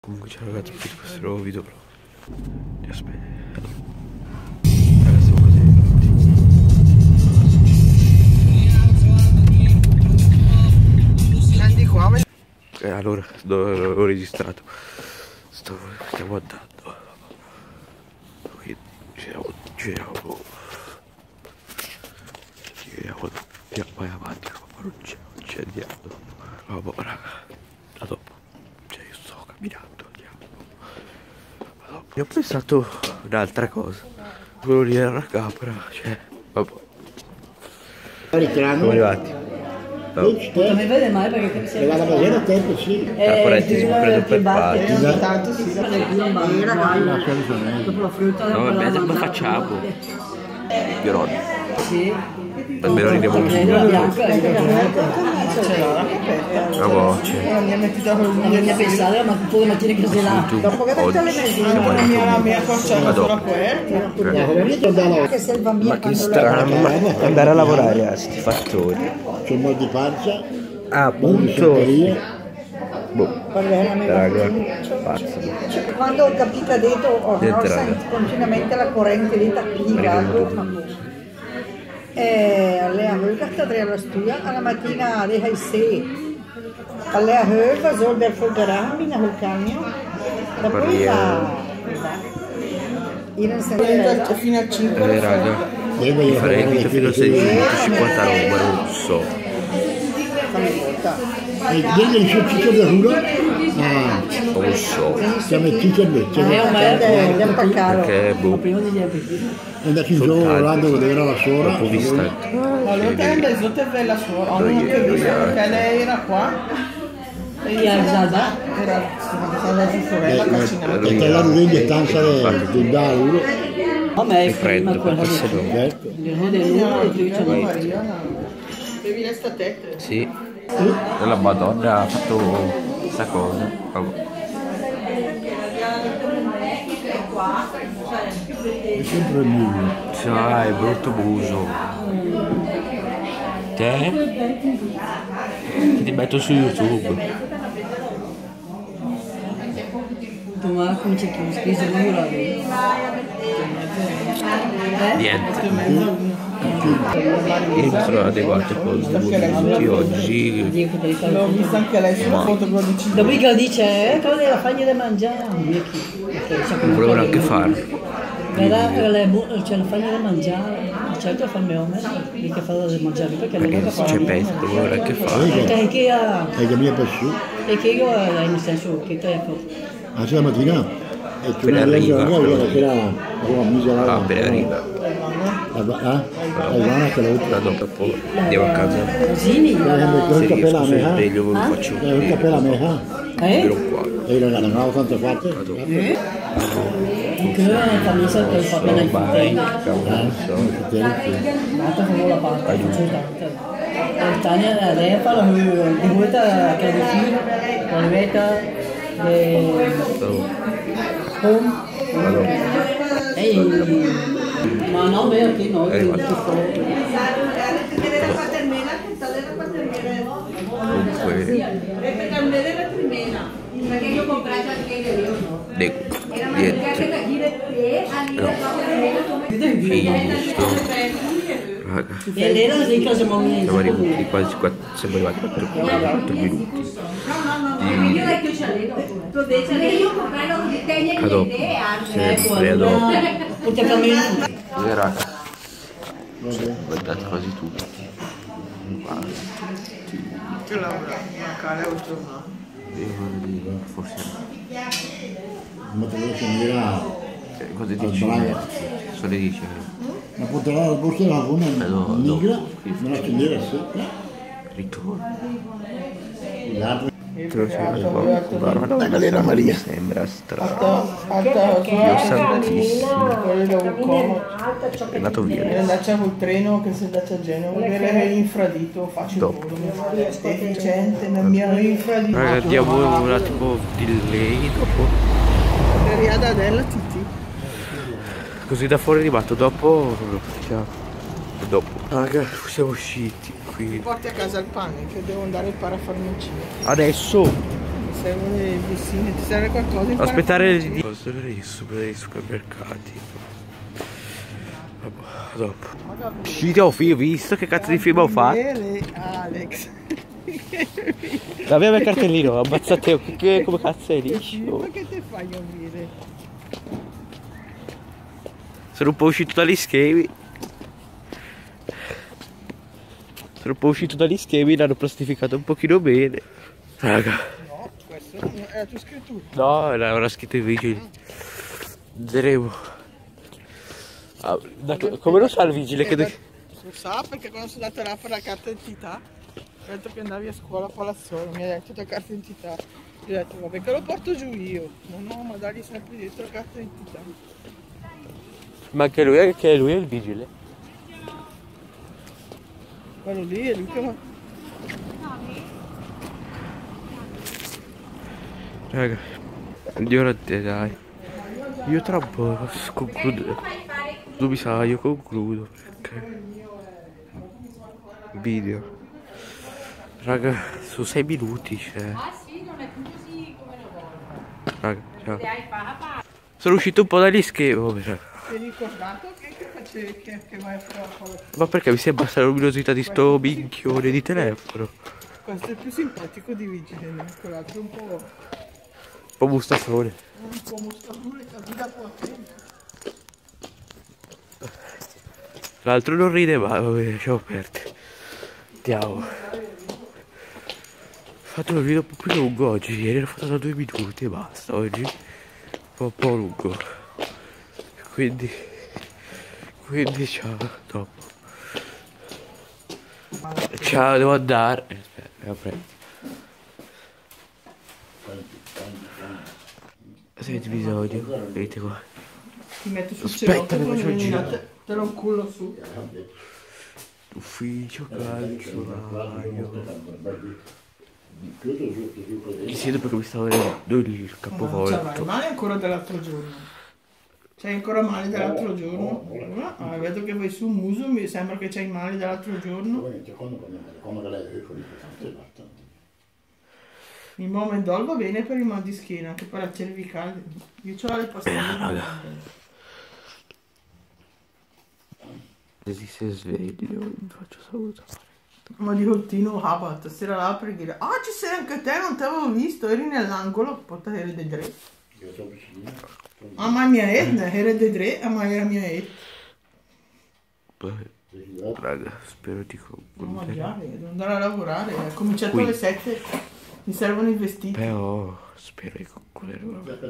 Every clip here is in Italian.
Comunque ciao ragazzi, per questo nuovo video però mi aspetto. Ragazzi, siamo quasi arrivati. Scendi qua. Allora, dove ho registrato? Stiamo andando. Quindi giriamo vai avanti, ma non c'è andiamo. Vabbè raga, a dopo. Cioè io sto camminando, andiamo. Io ho pensato un'altra cosa. Quello lì era una capra, cioè, vabbè. Siamo arrivati. Non mi vede mai perché se la bandiera a tempo sì. Parentesi, preso per pazzi. Tanto si sa che qui dopo la frutta No, vabbè, come facciamo? Pieroni. sì. Almeno arriviamo La giù. bianca è La voce. non mi ha mettito col bisogna pensare ma pure mattina che sei là. Dopo che detto le mezze, la mia accorciata sulla puerta. Ma che strano, andare a lavorare a sti fattori. C'è un mal di pancia, Ah, appunto. Boh, raga, pazzo. Quando ho capito dentro ho Niente, raga. continuamente la corrente di tappiva. Alla Höga della studia, alla mattina alle 6. Alla Höga soll der Folgerami nach Vulcanio. Poi fino a 5. Raga, farei il video fino a 16 minuti 59, ma non so. ieri il suo ciclo da rulo, Non so. siamo in ciclo Perché, boh, Prima di niente. è andato in gioco volando che era la suora. un po' distante. L'hotel sotto è bella sua, ho anche visto perché lei era qua. Chi ha Zada? Era stata sua sorella cascinata. E te la rivende stanza del Dauro. A me è prendo prima quella perché di Certo. Bevi resta te. Sì. La Madonna ha fatto questa cosa. Vabbè. È sempre il mio. Cioè, è brutto muso. Te? Che ti metto su YouTube. Domani comincia a scrivere l'ora. Niente. Io mi sono adeguato con i minuti oggi. L'ho vista anche lei sulla foto con il cibo. Dopo dice, cosa deve fargli da mangiare? Non volevo neanche farlo. C'è la faglia da mangiare, certo fa il mio me, mica fa da mangiare perché non Perché lo se fa. c'è peso, non volevo neanche farlo. Perché che ha, Hai capito per su? e che io nel senso che tempo. Ah, c'è la mattina? E tu Appena non arriva, che era miserabile. Appena arriva. La Ivana che l'ha Dopo andiamo a casa. Così? un Se cappello riesco a se me, sveglio ve lo faccio un cappello a me, vedere qua. e la ganava tante parti. Che fammi sempre fa bene il fratello. L'altra fa la parte, c'è tanta. Tania lei fa la vuelta che è filo, la vuelta ma no, vero che noi Perché io comprato anche raga, e lei non si casa siamo arrivati quasi 4 minuti. A dopo, sempre a dopo. Raga, guardate quasi tutti. Che lavora? Una cara o giornata? Forse Ma te lo scenderà. cosa dici? Sono le 10. Ma porterà la borsa della luna nigra, non la scenderà Ritorno. L'altro. Madonna Maria, sembra strano. Alta Dio santissimo. Quello È andato è via. andato col treno che si è andato a Genova, vedere l'infradito, faccio il Dopo. volo, deficiente, non mi hanno infradito. Raga, diamo un attimo di lei dopo. Riada della TT. Così da fuori è arrivato dopo. Dopo. Raga, siamo usciti qui. Porti a casa il pane che devo andare al parafarmacino. Adesso. servono le bussine, ti serve qualcosa in Aspettare le cose dei supermercati. Vabbè, dopo. Uscite, ho visto che cazzo di film ho fatto. Alex. Aveva il cartellino, ammazzate, come cazzo è lì? Ma che te fai a dire? Sono un po' uscito dagli schemi. L'hanno plastificato un pochino bene. Raga. No, questo non è la tua scrittura. No, l'aveva scritto i vigili. Vedremo. Come lo sa il vigile? Che Lo sa perché quando sono andato là per la carta d'identità, ho detto che andavi a scuola a Palazzolo, mi ha detto la carta d'identità. Gli ho detto vabbè che lo porto giù io. No, ma dagli sempre dietro la carta d'identità. Ma anche lui è il vigile. Quello lì è lui che... Raga, andiamo a te, dai. Io tra un po' concludo. Tu mi sa, io concludo perché video. Raga, su 6 minuti, cioè. Ah sì, non è più così come lo voglio. Raga, ciao. Se hai papà. Sono uscito un po' dagli schemi, raga. Ti hai ricordato che facevi che vai a fare la cosa? Ma perché mi sembra la luminosità di sto minchione di telefono? Questo è più simpatico di vigile, no? Quell'altro è un po'... Un po' mustafone. un po' mostrabile, che guida potente. L'altro non ride, ma vabbè, lasciamo perdere. Andiamo. Ho fatto un video un po' più lungo oggi, ieri l'ho fatto da 2 minuti e basta, oggi un po' lungo. Quindi ciao, dopo. Ciao, devo andare. Aspetta, senti episodio, vedete qua. Ti metti sul Aspetta, cerotto, che faccio il giro. te lo cullo su. Ufficio calzolaio. Mi siedo perché mi stavo vedendo il Ma capovolto. male ancora dell'altro giorno. C'hai ancora male dell'altro giorno? Ah, vedo che vai su muso, mi sembra che c'hai male dell'altro giorno. Il Momendol va bene per il mal di schiena, anche per la cervicale. Io ce l'ho le pastiglie. Se si sveglia, mi faccio salutare. Ma di continuo Habat, stasera là per dire ah ci sei anche te, non ti avevo visto, eri nell'angolo, porta de dre. Ah ma mia etna, era de dre, ma era mia etna. Raga, spero di No, ma concludere. già, devo andare a lavorare, ho cominciato Qui. alle 7, mi servono i vestiti. Però spero di concludere.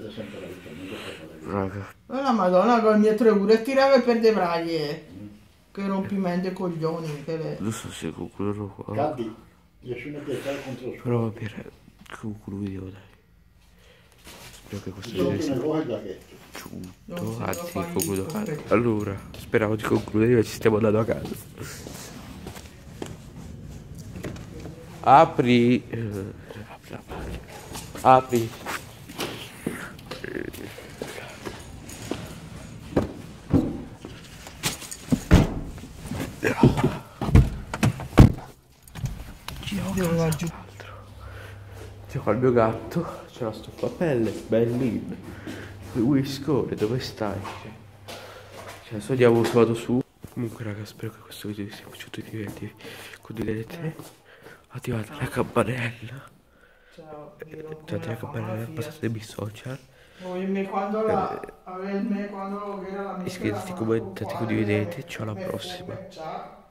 Raga, Oh, la madonna, con le mie 3 ore tirava per de braglie. Che rompimento ai coglioni, che le... non so se concluderò qua. Caddi, riesci a piantare contro il Però per concludiamo, dai. Spero che questo video suolo. sia Non è che giunto. Anzi, concludo. Allora, speravo di concludere, ma ci stiamo andando a casa. Apri. Apri. Devo andare giù. C'è qua il mio gatto, c'è la stoffa a pelle, bellino. Il whiskone, dove stai? Cioè, adesso andiamo, vado su. Comunque raga, spero che questo video vi sia piaciuto, divertitevi. Condividete, attivate la campanella. Ciao, Attivate la campanella, passate dei social. Quando la... quando era la Iscrivetevi, commentate, condividete. Ciao, alla prossima. Ciao.